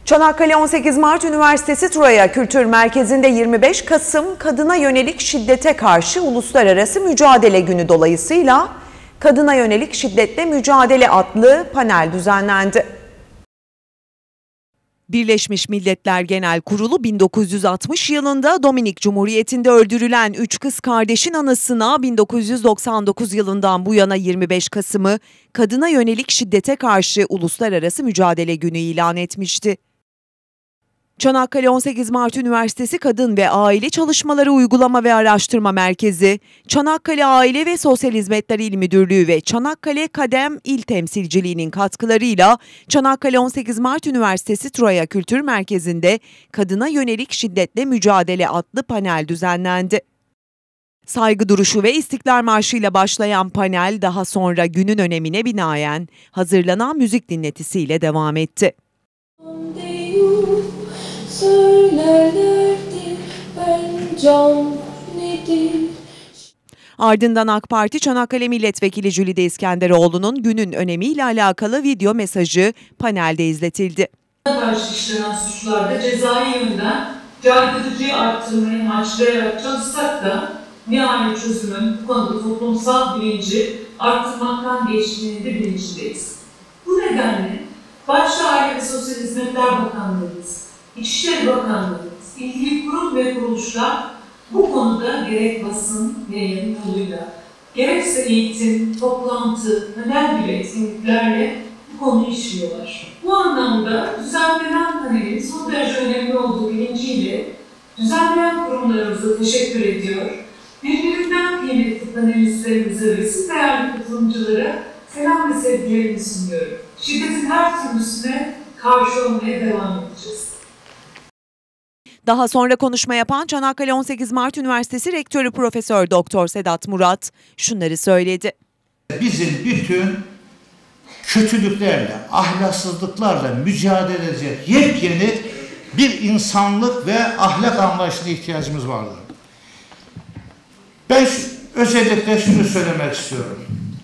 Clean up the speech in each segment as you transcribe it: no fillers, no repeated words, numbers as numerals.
Çanakkale 18 Mart Üniversitesi Troya Kültür Merkezi'nde 25 Kasım Kadına Yönelik Şiddete Karşı Uluslararası Mücadele Günü dolayısıyla Kadına Yönelik Şiddetle Mücadele adlı panel düzenlendi. Birleşmiş Milletler Genel Kurulu 1960 yılında Dominik Cumhuriyeti'nde öldürülen 3 kız kardeşin anısına 1999 yılından bu yana 25 Kasım'ı kadına yönelik şiddete karşı Uluslararası Mücadele Günü ilan etmişti. Çanakkale 18 Mart Üniversitesi Kadın ve Aile Çalışmaları Uygulama ve Araştırma Merkezi, Çanakkale Aile ve Sosyal Hizmetler İl Müdürlüğü ve Çanakkale Kadem İl Temsilciliği'nin katkılarıyla Çanakkale 18 Mart Üniversitesi Troya Kültür Merkezi'nde Kadına Yönelik Şiddetle Mücadele adlı panel düzenlendi. Saygı duruşu ve İstiklal Marşı ile başlayan panel daha sonra günün önemine binaen hazırlanan müzik dinletisiyle devam etti. Söylerlerdi ben can nedir? Ardından AK Parti Çanakkale Milletvekili Jülide İskenderoğlu'nun günün önemiyle alakalı video mesajı panelde izletildi. Karşı işlenen suçlarda cezai yönden caydırıcıyı arttırmayı amaçlayarak çalışsak da nihai çözümün bu konuda toplumsal bilinci arttırmaktan geçtiğini de bilincindeyiz. Bu nedenle başta Aile ve Sosyal Hizmetler Bakanlığımız, İçişleri Bakanlığımız, ilgili kurum ve kuruluşlar bu konuda gerek basın yayın yoluyla, gerekse eğitim, toplantı, panel gibi etkinliklerle bu konuyu işliyorlar. Bu anlamda düzenlenen panelin son derece önemli olduğu bilinciyle düzenleyen kurumlarımıza teşekkür ediyor. Birbirinden kıymetli panelistlerimize ve siz değerli katılımcılara selam ve sevgilerimi sunuyorum. Şiddetin her türlüsüne karşı olmaya devam edeceğiz. Daha sonra konuşma yapan Çanakkale 18 Mart Üniversitesi Rektörü Profesör Doktor Sedat Murat şunları söyledi. Bizim bütün kötülüklerle, ahlaksızlıklarla mücadele edecek yepyeni bir insanlık ve ahlak anlayışına ihtiyacımız vardır. Ben özellikle şunu söylemek istiyorum.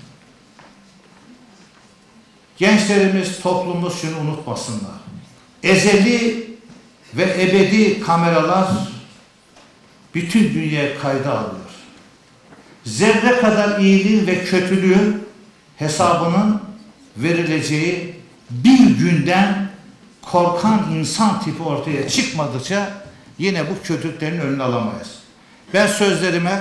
Gençlerimiz, toplumumuz şunu unutmasınlar. Ezeli ve ebedi kameralar bütün dünyaya kayda alıyor. Zerre kadar iyiliğin ve kötülüğün hesabının verileceği bir günden korkan insan tipi ortaya çıkmadıkça yine bu kötülüklerin önünü alamayız. Ben sözlerime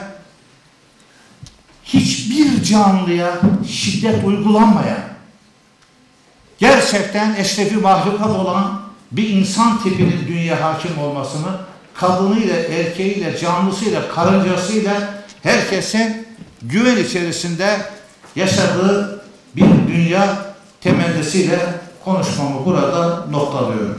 hiçbir canlıya şiddet uygulanmayan, gerçekten eşrefi mahlukat olan bir insan tipinin dünya hakim olmasını, kadınıyla, erkeğiyle, canlısıyla, karıncasıyla herkesin güven içerisinde yaşadığı bir dünya temennisiyle konuşmamı burada noktalıyorum.